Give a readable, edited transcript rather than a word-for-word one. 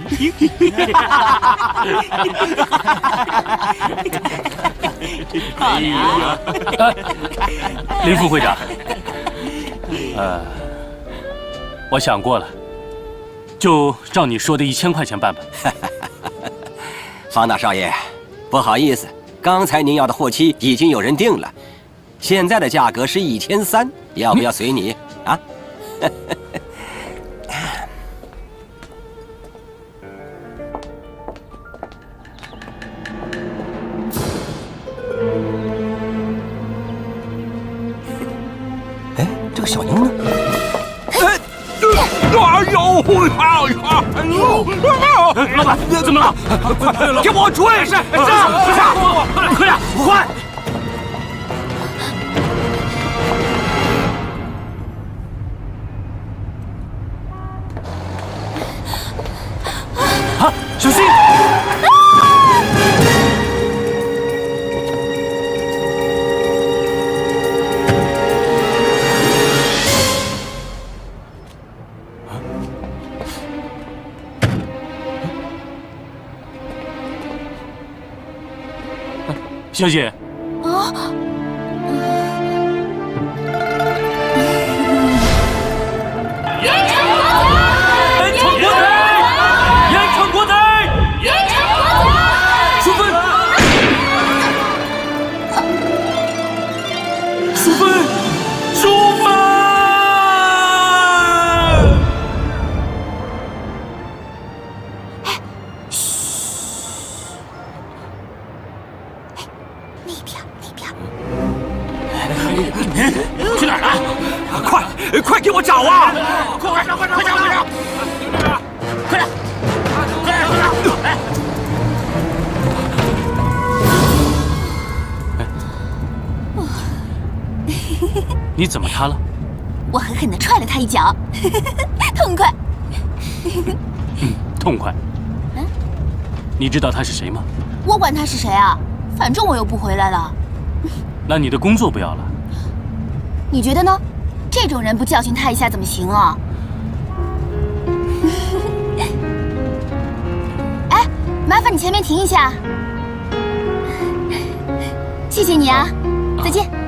漂亮！ 林副会长，我想过了，就照你说的1000块钱办吧。 方大少爷，不好意思，刚才您要的货期已经有人定了，现在的价格是1300，要不要随你啊？哎，这个小妞呢？ 老板，怎么了？ 给我追！ 上！快点，快！啊，小心！小姐， 啊！ 严惩国贼！严惩国贼！严惩国贼！淑芬！淑芬！淑芬！ 去哪儿了？快给我找啊！快找！快点！ 你怎么他了？ 我狠狠地踹了他一脚，痛快。 痛快。你知道他是谁吗？ 我管他是谁啊，反正我又不回来了。 那你的工作不要了？ 你觉得呢？这种人不教训他一下怎么行啊？哎，麻烦你前面停一下。谢谢你啊，再见。